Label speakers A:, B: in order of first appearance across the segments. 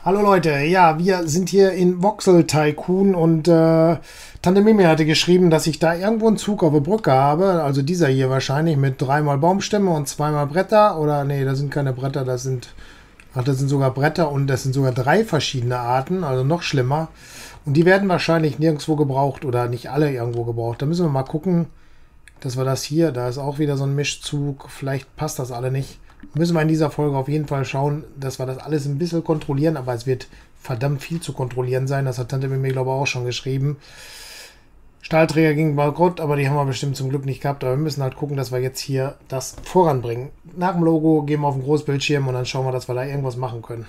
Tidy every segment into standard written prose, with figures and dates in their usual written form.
A: Hallo Leute, ja, wir sind hier in Voxel Tycoon und Tante Mimi hatte geschrieben, dass ich da irgendwo einen Zug auf der Brücke habe. Also dieser hier wahrscheinlich mit dreimal Baumstämme und zweimal Bretter. Oder nee, das sind keine Bretter, das sind sogar Bretter und das sind sogar drei verschiedene Arten, also noch schlimmer. Und die werden wahrscheinlich nirgendwo gebraucht oder nicht alle irgendwo gebraucht. Da müssen wir mal gucken, dass wir das hier, da ist auch wieder so ein Mischzug, vielleicht passt das alle nicht. Müssen wir in dieser Folge auf jeden Fall schauen, dass wir das alles ein bisschen kontrollieren, aber es wird verdammt viel zu kontrollieren sein. Das hat Tante mir, glaube ich, auch schon geschrieben. Stahlträger ging bankrott, aber die haben wir bestimmt zum Glück nicht gehabt. Aber wir müssen halt gucken, dass wir jetzt hier das voranbringen. Nach dem Logo gehen wir auf den Großbildschirm und dann schauen wir, dass wir da irgendwas machen können.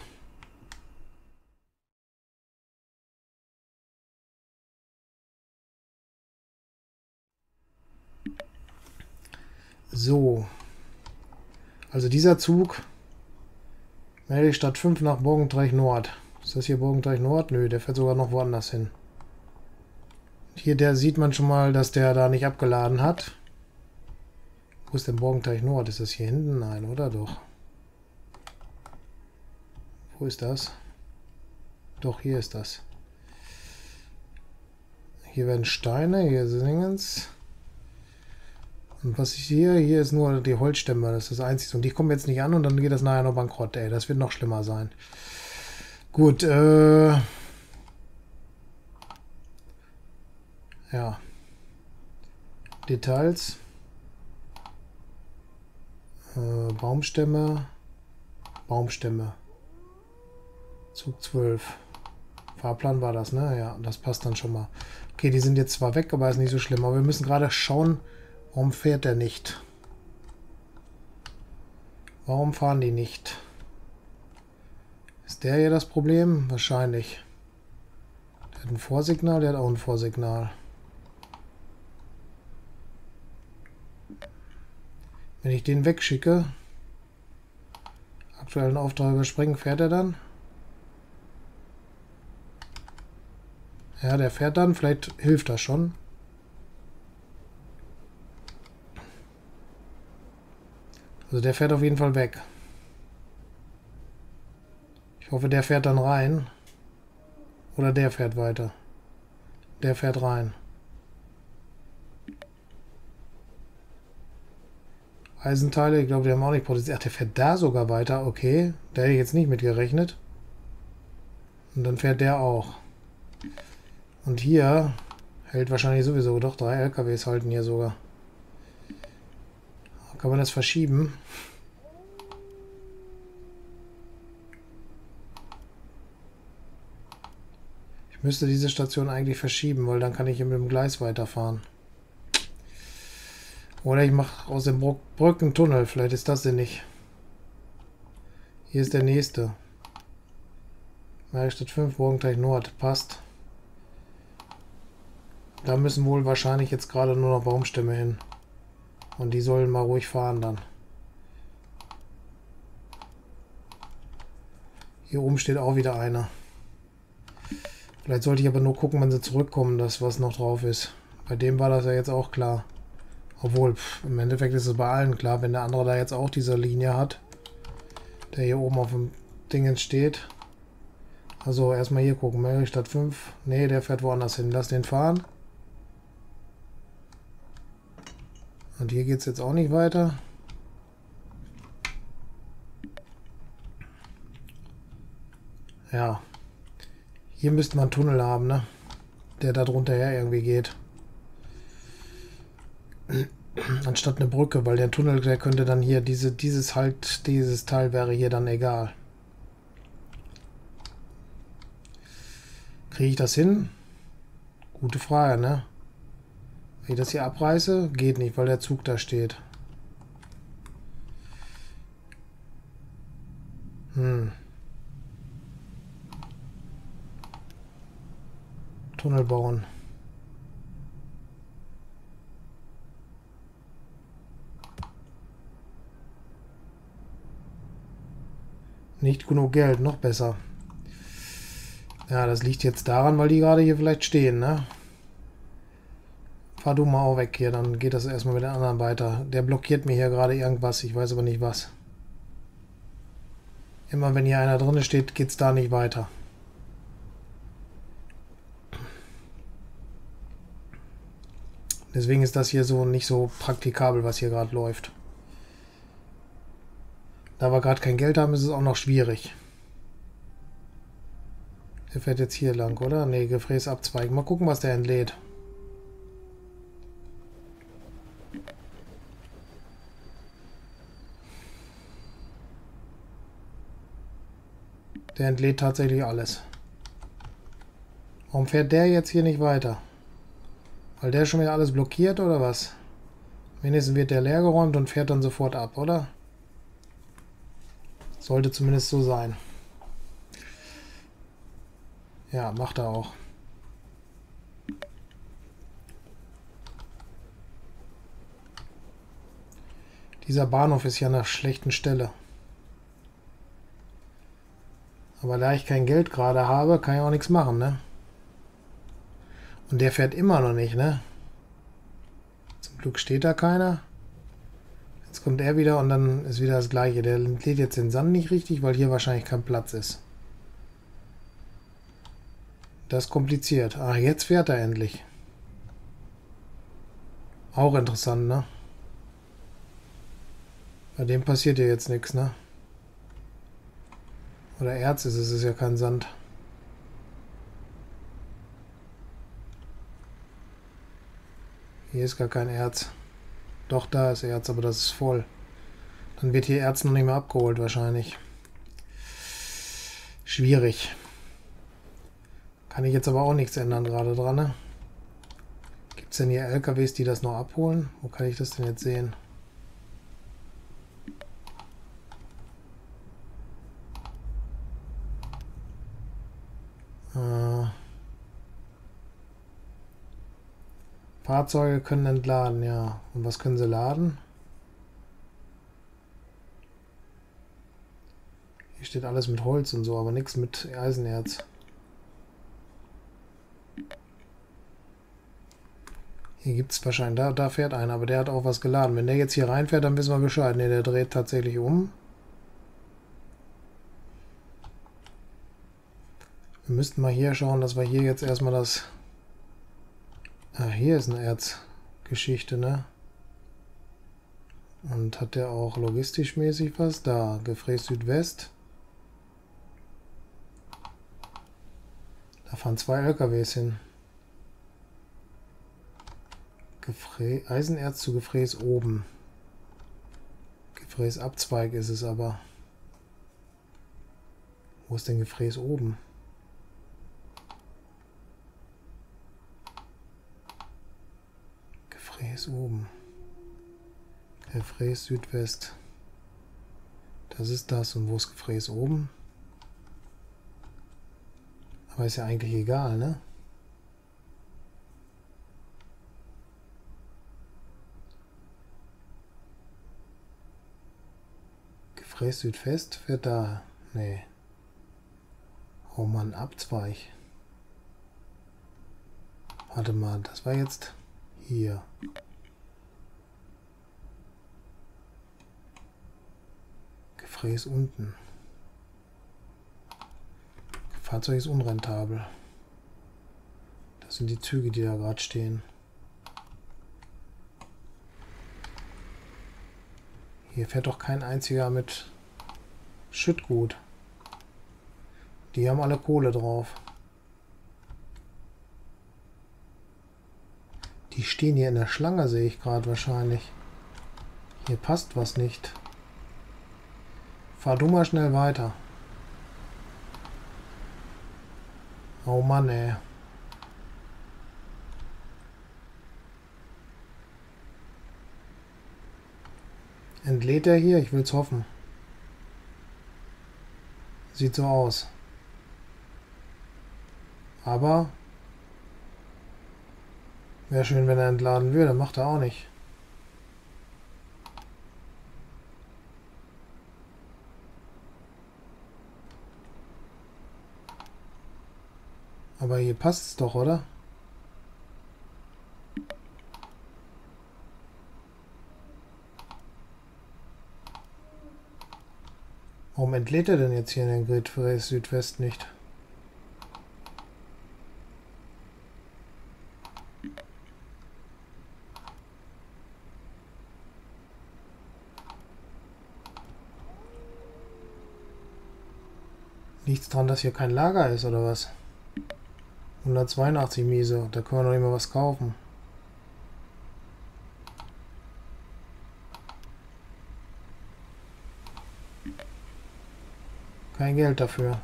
A: So, also dieser Zug melde ich Stadt 5 nach Borgenteich Nord. Ist das hier Borgenteich Nord? Nö, der fährt sogar noch woanders hin. Hier, der sieht man schon mal, dass der da nicht abgeladen hat. Wo ist denn Borgenteich Nord? Ist das hier hinten? Nein, oder doch? Wo ist das? Doch, hier ist das. Hier werden Steine, hier ist Dingens. Und was ich sehe, hier ist nur die Holzstämme, das ist das Einzige. Und die kommen jetzt nicht an und dann geht das nachher noch bankrott, ey. Das wird noch schlimmer sein. Gut, ja. Details. Baumstämme. Baumstämme. Zug 12. Fahrplan war das, ne? Ja, das passt dann schon mal. Okay, die sind jetzt zwar weg, aber ist nicht so schlimm. Aber wir müssen gerade schauen, warum fährt der nicht? Warum fahren die nicht? Ist der hier das Problem? Wahrscheinlich. Der hat ein Vorsignal, der hat auch ein Vorsignal. Wenn ich den wegschicke, aktuellen Auftrag überspringen, fährt er dann? Ja, der fährt dann. Vielleicht hilft das schon. Also der fährt auf jeden Fall weg. Ich hoffe, der fährt dann rein. Oder der fährt weiter. Der fährt rein. Eisenteile, ich glaube, die haben auch nicht produziert. Ach, der fährt da sogar weiter. Okay, da hätte ich jetzt nicht mit gerechnet. Und dann fährt der auch. Und hier hält wahrscheinlich sowieso. Doch, 3 LKWs halten hier sogar. Kann man das verschieben? Ich müsste diese Station eigentlich verschieben, weil dann kann ich hier mit dem Gleis weiterfahren. Oder ich mache aus dem Brückentunnel. Vielleicht ist das denn nicht. Hier ist der nächste. Stadt 5, Borgenteich Nord. Passt. Da müssen wohl wahrscheinlich jetzt gerade nur noch Baumstämme hin. Und die sollen mal ruhig fahren dann. Hier oben steht auch wieder einer. Vielleicht sollte ich aber nur gucken, wenn sie zurückkommen, dass was noch drauf ist. Bei dem war das ja jetzt auch klar. Obwohl, im Endeffekt ist es bei allen klar, wenn der andere da jetzt auch diese Linie hat. Der hier oben auf dem Ding steht. Also erstmal hier gucken. Mary Stadt 5. Ne, der fährt woanders hin. Lass den fahren. Und hier geht es jetzt auch nicht weiter. Ja. Hier müsste man einen Tunnel haben, ne? Der da drunter her irgendwie geht. Anstatt eine Brücke, weil der Tunnel, der könnte dann hier, dieses Teil wäre hier dann egal. Kriege ich das hin? Gute Frage, ne? Wenn ich das hier abreiße, geht nicht, weil der Zug da steht. Tunnel bauen. Nicht genug Geld, noch besser. Ja, das liegt jetzt daran, weil die gerade hier vielleicht stehen, ne? Fahr du mal auch weg hier, dann geht das erstmal mit den anderen weiter. Der blockiert mir hier gerade irgendwas, ich weiß aber nicht was. Immer wenn hier einer drin steht, geht es da nicht weiter. Deswegen ist das hier so nicht so praktikabel, was hier gerade läuft. Da wir gerade kein Geld haben, ist es auch noch schwierig. Der fährt jetzt hier lang, oder? Ne, Gefräß abzweigen. Mal gucken, was der entlädt. Der entlädt tatsächlich alles. Warum fährt der jetzt hier nicht weiter? Weil der schon wieder alles blockiert, oder was? Wenigstens wird der leergeräumt und fährt dann sofort ab, oder? Sollte zumindest so sein. Ja, macht er auch. Dieser Bahnhof ist ja an einer schlechten Stelle. Aber da ich kein Geld gerade habe, kann ich auch nichts machen, ne? Und der fährt immer noch nicht, ne? Zum Glück steht da keiner. Jetzt kommt er wieder und dann ist wieder das Gleiche. Der lädt jetzt den Sand nicht richtig, weil hier wahrscheinlich kein Platz ist. Das ist kompliziert. Ah, jetzt fährt er endlich. Auch interessant, ne? Bei dem passiert ja jetzt nichts, ne? Oder Erz ist es, ist ja kein Sand. Hier ist gar kein Erz. Doch, da ist Erz, aber das ist voll. Dann wird hier Erz noch nicht mehr abgeholt wahrscheinlich. Schwierig. Kann ich jetzt aber auch nichts ändern gerade dran, ne? Gibt es denn hier LKWs, die das noch abholen? Wo kann ich das denn jetzt sehen? Fahrzeuge können entladen, ja. Und was können sie laden? Hier steht alles mit Holz und so, aber nichts mit Eisenerz. Hier gibt es wahrscheinlich, da fährt einer, aber der hat auch was geladen. Wenn der jetzt hier reinfährt, dann wissen wir Bescheid. Ne, der dreht tatsächlich um. Wir müssten mal hier schauen, dass wir hier jetzt erstmal das... Ah, hier ist eine Erzgeschichte, ne? Und hat der auch logistisch mäßig was? Da, Gefräß Südwest. Da fahren 2 LKWs hin. Eisenerz zu Gefräß oben. Gefräß Abzweig ist es aber. Wo ist denn Gefräß oben? Gefräß oben. Gefräß Südwest. Das ist das. Und wo ist Gefräß oben? Aber ist ja eigentlich egal, ne? Gefräß Südwest fährt da. Nee. Oh Mann, Abzweig. Warte mal, das war jetzt hier. Gefräß unten. Fahrzeug ist unrentabel. Das sind die Züge, die da gerade stehen. Hier fährt doch kein einziger mit Schüttgut. Die haben alle Kohle drauf. Die stehen hier in der Schlange, sehe ich gerade wahrscheinlich. Hier passt was nicht. Fahr du mal schnell weiter. Oh Mann, ey. Entlädt er hier? Ich will's hoffen. Sieht so aus. Aber wäre schön, wenn er entladen würde. Macht er auch nicht. Aber hier passt es doch, oder? Warum entlädt er denn jetzt hier in den Grid für Südwest nicht? Nichts dran, dass hier kein Lager ist, oder was? 182 Miese, da können wir noch nicht mal was kaufen. Kein Geld dafür.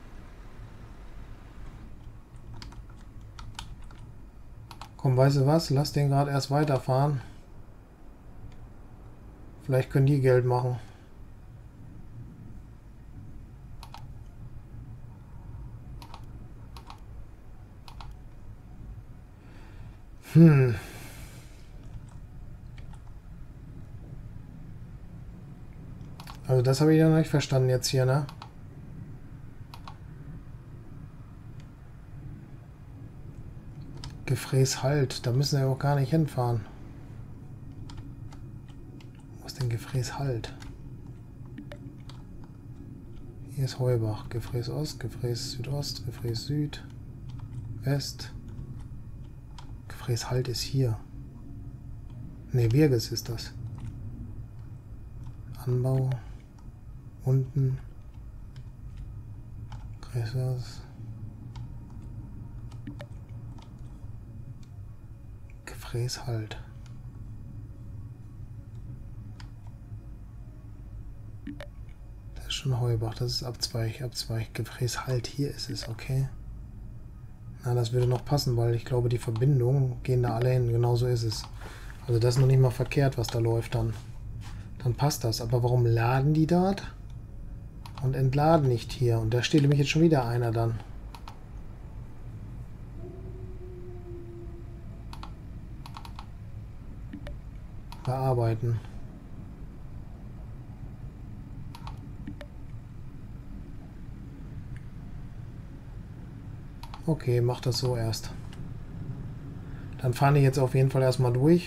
A: Komm, weißt du was? Lass den gerade erst weiterfahren. Vielleicht können die Geld machen. Also das habe ich ja noch nicht verstanden jetzt hier, ne? Gefräß halt. Da müssen wir auch gar nicht hinfahren. Wo ist denn Gefräß halt? Hier ist Heubach. Gefräß Ost, Gefräß Südost, Gefräß Süd, West. Gefräß halt ist hier. Ne, Wirges ist das. Anbau. Unten. Gefräß. Gefräß halt. Das ist schon Heubach, das ist Abzweig. Gefräß halt, hier ist es, okay. Na, das würde noch passen, weil ich glaube, die Verbindungen gehen da alle hin. Genau so ist es. Also das ist noch nicht mal verkehrt, was da läuft dann. Dann passt das. Aber warum laden die dort und entladen nicht hier? Und da steht nämlich jetzt schon wieder einer dann. Bearbeiten. Okay, mach das so erst. Dann fahren die jetzt auf jeden Fall erstmal durch.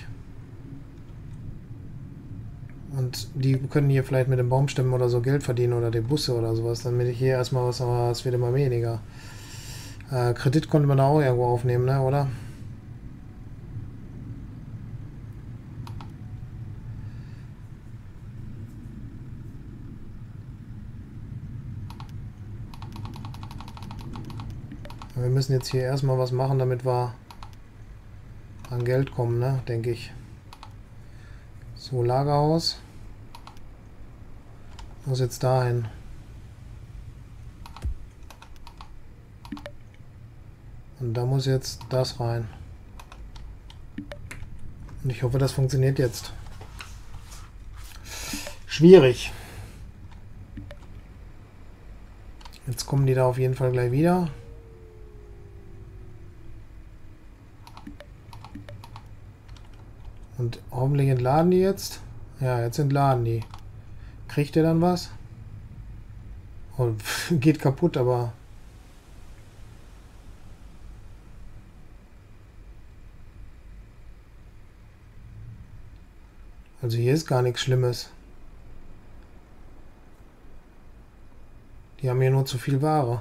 A: Und die können hier vielleicht mit den Baumstämmen oder so Geld verdienen oder die Busse oder sowas, damit ich hier erstmal was, aber es wird immer weniger. Kredit konnte man da auch irgendwo aufnehmen, ne, oder? Wir müssen jetzt hier erstmal was machen, damit wir an Geld kommen, ne, denke ich. So, Lagerhaus. Muss jetzt dahin. Und da muss jetzt das rein. Und ich hoffe, das funktioniert jetzt. Schwierig. Jetzt kommen die da auf jeden Fall gleich wieder. Und hoffentlich entladen die jetzt. Ja, jetzt entladen die. Kriegt der dann was? Oh, geht kaputt, aber... Also hier ist gar nichts Schlimmes. Die haben hier nur zu viel Ware.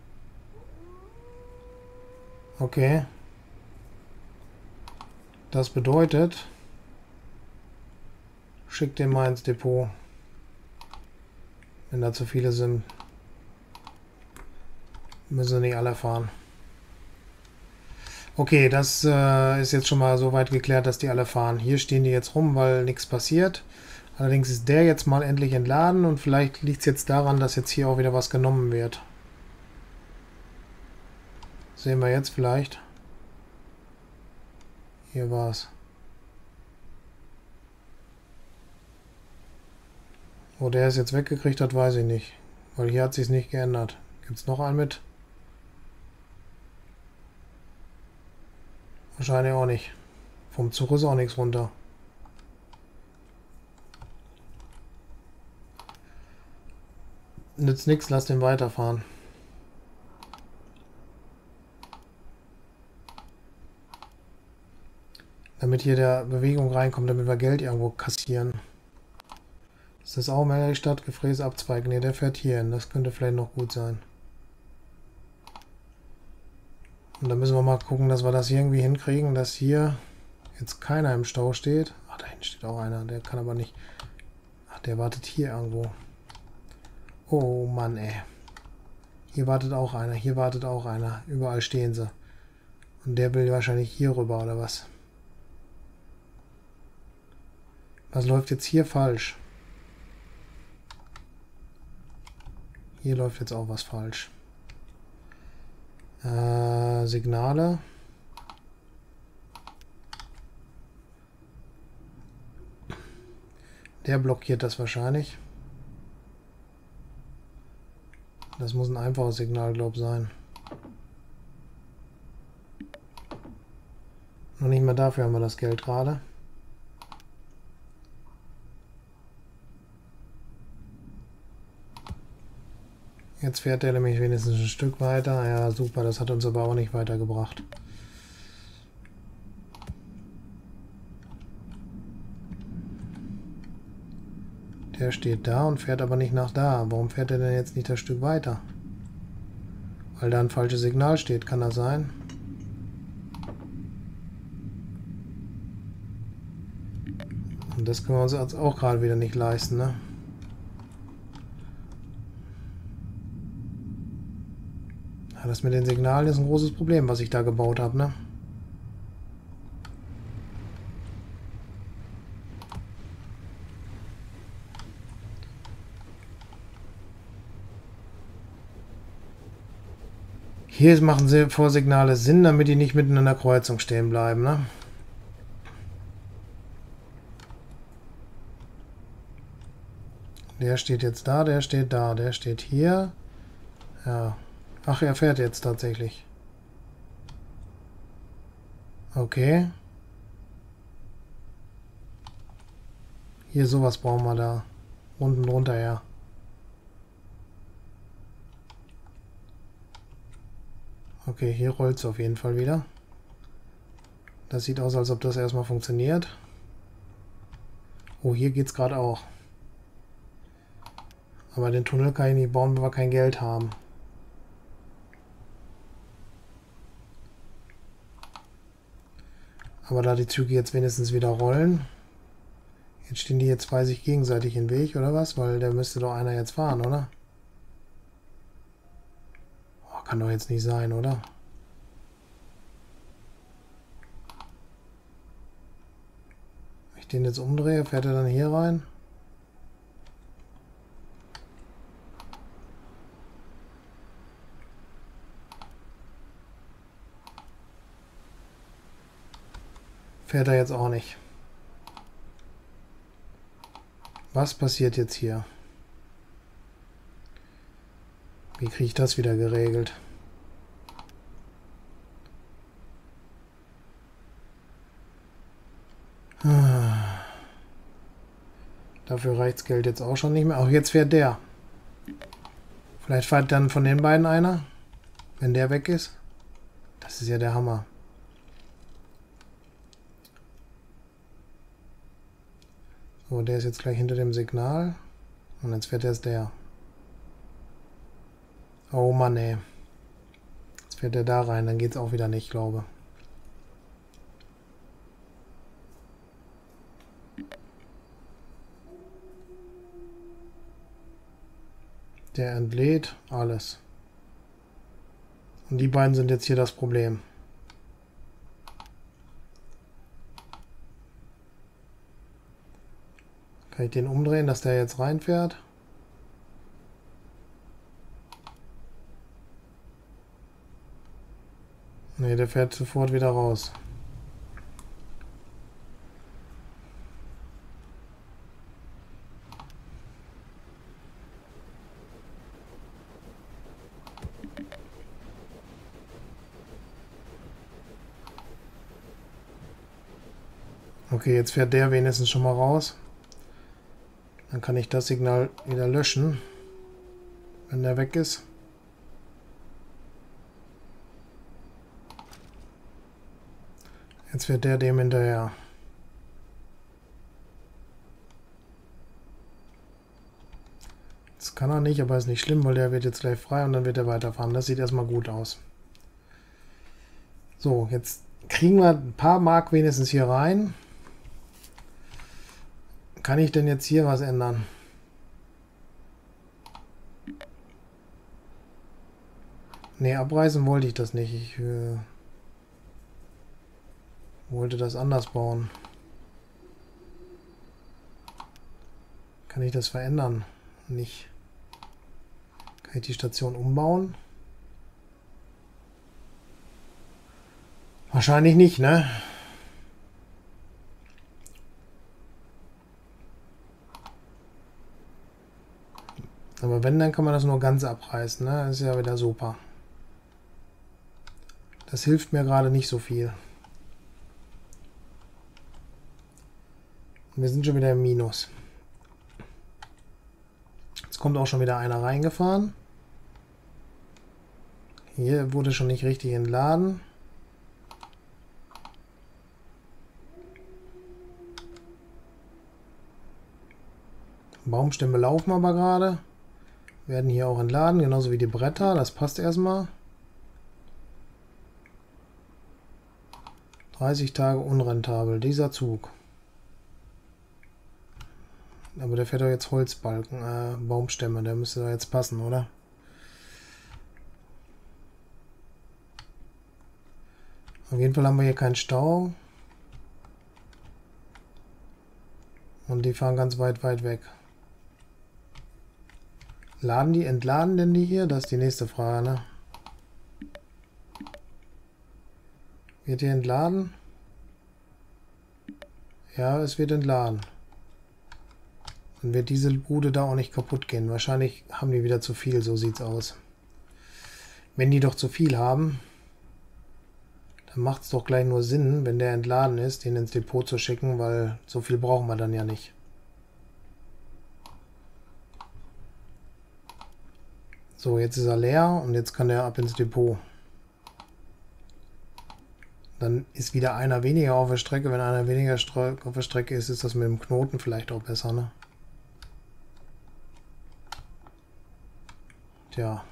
A: Okay. Das bedeutet... Schickt den mal ins Depot. Wenn da zu viele sind, müssen sie nicht alle fahren. Okay, das ist jetzt schon mal so weit geklärt, dass die alle fahren. Hier stehen die jetzt rum, weil nichts passiert. Allerdings ist der jetzt mal endlich entladen und vielleicht liegt es jetzt daran, dass jetzt hier auch wieder was genommen wird. Sehen wir jetzt vielleicht. Hier war's. Wo der es jetzt weggekriegt hat, weiß ich nicht. Weil hier hat sich nicht geändert. Gibt es noch einen mit? Wahrscheinlich auch nicht. Vom Zug ist auch nichts runter. Nützt nichts, lass den weiterfahren. Damit hier der Bewegung reinkommt, damit wir Geld irgendwo kassieren. Ist das auch Melrichstadt? Gefräßabzweig? Ne, der fährt hier hin. Das könnte vielleicht noch gut sein. Und dann müssen wir mal gucken, dass wir das irgendwie hinkriegen, dass hier jetzt keiner im Stau steht. Ach, da hinten steht auch einer. Der kann aber nicht... Ach, der wartet hier irgendwo. Oh Mann, ey. Hier wartet auch einer. Hier wartet auch einer. Überall stehen sie. Und der will wahrscheinlich hier rüber, oder was? Was läuft jetzt hier falsch? Hier läuft jetzt auch was falsch. Signale. Der blockiert das wahrscheinlich. Das muss ein einfaches Signal, glaube ich, sein. Noch nicht mal dafür haben wir das Geld gerade. Jetzt fährt der nämlich wenigstens ein Stück weiter. Ja, super, das hat uns aber auch nicht weitergebracht. Der steht da und fährt aber nicht nach da. Warum fährt er denn jetzt nicht das Stück weiter? Weil da ein falsches Signal steht, kann das sein? Und das können wir uns jetzt auch gerade wieder nicht leisten, ne? Ja, das mit den Signalen ist ein großes Problem, was ich da gebaut habe, ne? Hier machen sie Vorsignale Sinn, damit die nicht mitten in der Kreuzung stehen bleiben, ne? Der steht jetzt da, der steht da, der steht hier. Ja. Ach, er fährt jetzt tatsächlich. Okay. Hier sowas brauchen wir da. Unten drunter, ja. Okay, hier rollt es auf jeden Fall wieder. Das sieht aus, als ob das erstmal funktioniert. Oh, hier geht es gerade auch. Aber den Tunnel kann ich nicht bauen, weil wir kein Geld haben. Aber da die Züge jetzt wenigstens wieder rollen. Jetzt stehen die jetzt bei sich gegenseitig im Weg, oder was? Weil der müsste doch einer jetzt fahren, oder? Oh, kann doch jetzt nicht sein, oder? Wenn ich den jetzt umdrehe, fährt er dann hier rein? Fährt er jetzt auch nicht. Was passiert jetzt hier? Wie kriege ich das wieder geregelt? Dafür reicht das Geld jetzt auch schon nicht mehr. Auch jetzt fährt der. Vielleicht fährt dann von den beiden einer, wenn der weg ist. Das ist ja der Hammer. So, der ist jetzt gleich hinter dem Signal. Und jetzt fährt erst der. Oh Mann, ey. Jetzt fährt der da rein, dann geht es auch wieder nicht, glaube ich. Der entlädt alles. Und die beiden sind jetzt hier das Problem. Kann ich den umdrehen, dass der jetzt reinfährt? Ne, der fährt sofort wieder raus. Okay, jetzt fährt der wenigstens schon mal raus. Dann kann ich das Signal wieder löschen, wenn der weg ist. Jetzt fährt der dem hinterher. Kann er nicht, aber ist nicht schlimm, weil der wird jetzt gleich frei und dann wird er weiterfahren. Das sieht erstmal gut aus. So, jetzt kriegen wir ein paar Mark wenigstens hier rein. Kann ich denn jetzt hier was ändern? Ne, abreißen wollte ich das nicht. Ich wollte das anders bauen. Kann ich das verändern? Nicht. Kann ich die Station umbauen? Wahrscheinlich nicht, ne? Aber wenn, dann kann man das nur ganz abreißen, ne? Das ist ja wieder super. Das hilft mir gerade nicht so viel. Wir sind schon wieder im Minus. Jetzt kommt auch schon wieder einer reingefahren. Hier wurde schon nicht richtig entladen. Baumstämme laufen aber gerade. Werden hier auch entladen, genauso wie die Bretter. Das passt erstmal. 30 Tage unrentabel, dieser Zug. Aber der fährt doch jetzt Holzbalken, Baumstämme, der müsste doch jetzt passen, oder? Auf jeden Fall haben wir hier keinen Stau. Und die fahren ganz weit weg. Entladen denn die hier? Das ist die nächste Frage, ne? Wird hier entladen? Ja, es wird entladen. Dann wird diese Bude da auch nicht kaputt gehen. Wahrscheinlich haben die wieder zu viel, so sieht's aus. Wenn die doch zu viel haben, dann macht es doch gleich nur Sinn, wenn der entladen ist, den ins Depot zu schicken, weil so viel brauchen wir dann ja nicht. So, jetzt ist er leer und jetzt kann er ab ins Depot. Dann ist wieder einer weniger auf der Strecke. Wenn einer weniger auf der Strecke ist, ist das mit dem Knoten vielleicht auch besser, ne? Tja.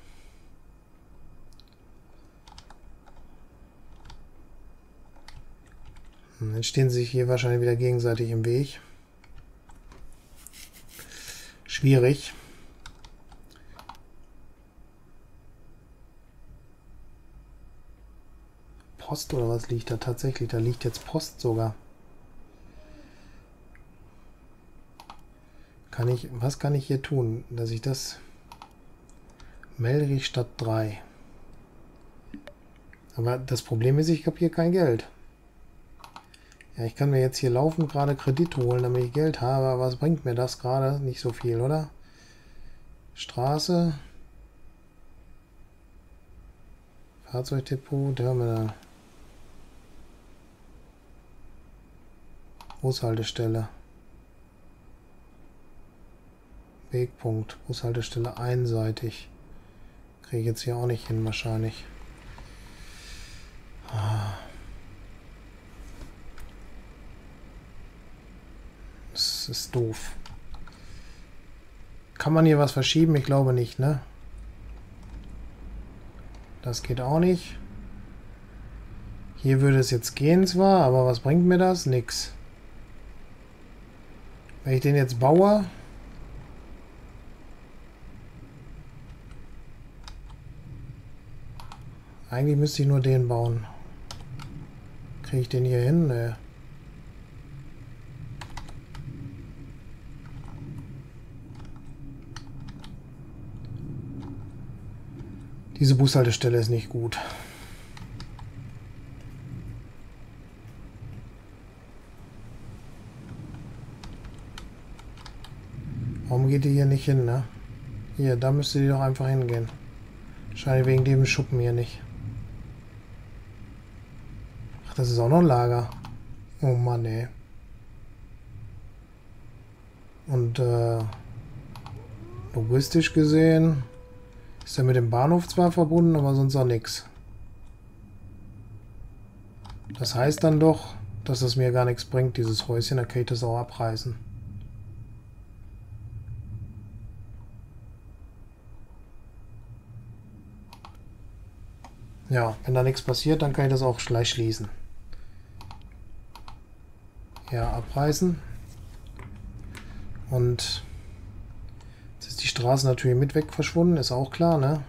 A: Jetzt stehen sie sich hier wahrscheinlich wieder gegenseitig im Weg. Schwierig. Post oder was liegt da tatsächlich? Da liegt jetzt Post sogar. Was kann ich hier tun, dass ich das... Melrich Stadt 3. Aber das Problem ist, ich habe hier kein Geld. Ja, ich kann mir jetzt hier laufend gerade Kredit holen, damit ich Geld habe, aber was bringt mir das gerade? Nicht so viel, oder? Straße. Fahrzeugdepot, Terminal. Bushaltestelle. Wegpunkt. Bushaltestelle einseitig. Kriege ich jetzt hier auch nicht hin, wahrscheinlich. Das ist doof. Kann man hier was verschieben? Ich glaube nicht, ne? Das geht auch nicht. Hier würde es jetzt gehen zwar, aber was bringt mir das? Nix. Wenn ich den jetzt baue... Eigentlich müsste ich nur den bauen. Kriege ich den hier hin? Nee. Diese Bushaltestelle ist nicht gut. Warum geht die hier nicht hin, ne? Hier, da müsste die doch einfach hingehen. Wahrscheinlich wegen dem Schuppen hier nicht. Ach, das ist auch noch ein Lager. Oh Mann, ey. Und logistisch gesehen ist er mit dem Bahnhof zwar verbunden, aber sonst auch nichts. Das heißt dann doch, dass es mir gar nichts bringt, dieses Häuschen. Da kann ich das auch abreißen. Ja, wenn da nichts passiert, dann kann ich das auch gleich schließen. Ja, abreißen. Und jetzt ist die Straße natürlich mit weg verschwunden, ist auch klar, ne?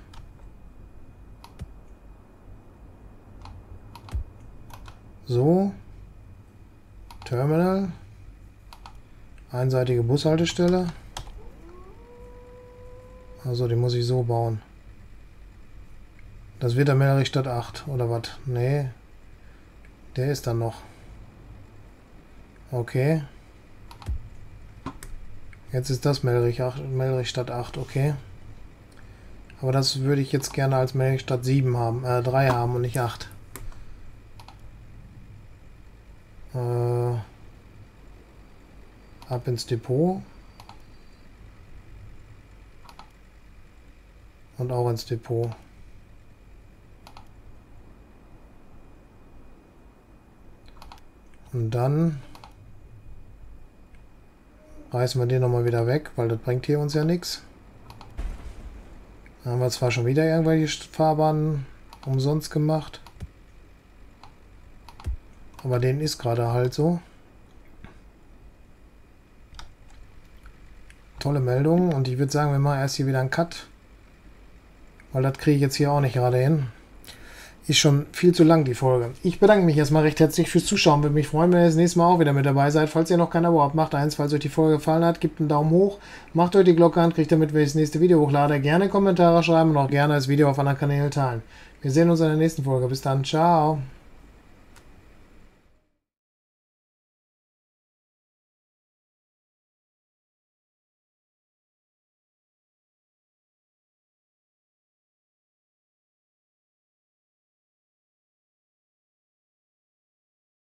A: So. Terminal. Einseitige Bushaltestelle. Also die muss ich so bauen. Das wird der Melderich Stadt 8 oder was? Nee. Der ist dann noch. Okay. Jetzt ist das Melderich Stadt 8, okay. Aber das würde ich jetzt gerne als Melderich Stadt 7 haben, 3 haben und nicht 8. Ab ins Depot. Und auch ins Depot. Und dann reißen wir den nochmal wieder weg, weil das bringt hier uns ja nichts. Da haben wir zwar schon wieder irgendwelche Fahrbahnen umsonst gemacht. Aber denen ist gerade halt so. Tolle Meldung. Und ich würde sagen, wir machen erst hier wieder einen Cut. Weil das kriege ich jetzt hier auch nicht gerade hin. Ist schon viel zu lang, die Folge. Ich bedanke mich erstmal recht herzlich fürs Zuschauen. Würde mich freuen, wenn ihr das nächste Mal auch wieder mit dabei seid. Falls ihr noch kein Abo habt, macht eins. Falls euch die Folge gefallen hat, gebt einen Daumen hoch. Macht euch die Glocke an, kriegt damit, wenn ich das nächste Video hochlade. Gerne Kommentare schreiben und auch gerne das Video auf anderen Kanälen teilen. Wir sehen uns in der nächsten Folge. Bis dann. Ciao.